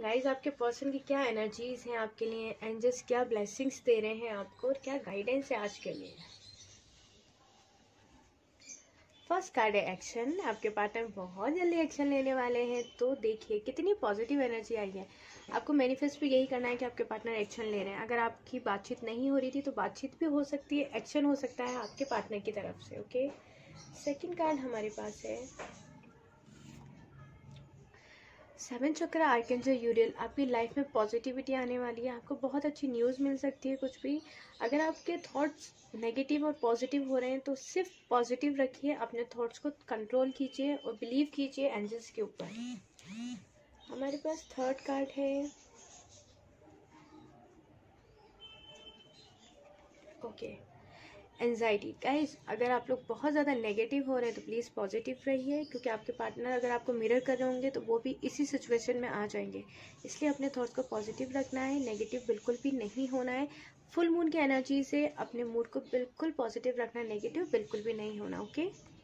Guys आपके person की क्या एनर्जीज हैं आपके लिए, एंजल्स क्या ब्लेसिंग्स दे रहे हैं आपको और क्या गाइडेंस है आज के लिए। फर्स्ट कार्ड है एक्शन। आपके पार्टनर बहुत जल्दी एक्शन लेने वाले हैं, तो देखिए कितनी पॉजिटिव एनर्जी आई है। आपको मैनिफेस्ट भी यही करना है कि आपके पार्टनर एक्शन ले रहे हैं। अगर आपकी बातचीत नहीं हो रही थी तो बातचीत भी हो सकती है, एक्शन हो सकता है आपके पार्टनर की तरफ से। ओके, सेकंड कार्ड हमारे पास है सेवन चक्र आर्कएंजल यूरियल। आपकी लाइफ में पॉजिटिविटी आने वाली है, आपको बहुत अच्छी न्यूज़ मिल सकती है। कुछ भी अगर आपके थॉट्स नेगेटिव और पॉजिटिव हो रहे हैं तो सिर्फ पॉजिटिव रखिए, अपने थॉट्स को कंट्रोल कीजिए और बिलीव कीजिए एंजल्स के ऊपर। हमारे पास थर्ड कार्ड है ओके एंजाइटी। गाइज अगर आप लोग बहुत ज़्यादा नेगेटिव हो रहे हैं तो प्लीज़ पॉजिटिव रहिए, क्योंकि आपके पार्टनर अगर आपको मिरर कर रहे होंगे तो वो भी इसी सिचुएशन में आ जाएंगे। इसलिए अपने थॉट्स को पॉजिटिव रखना है, नेगेटिव बिल्कुल भी नहीं होना है। फुल मून की एनर्जी से अपने मूड को बिल्कुल पॉजिटिव रखना है, नेगेटिव बिल्कुल भी नहीं होना। ओके।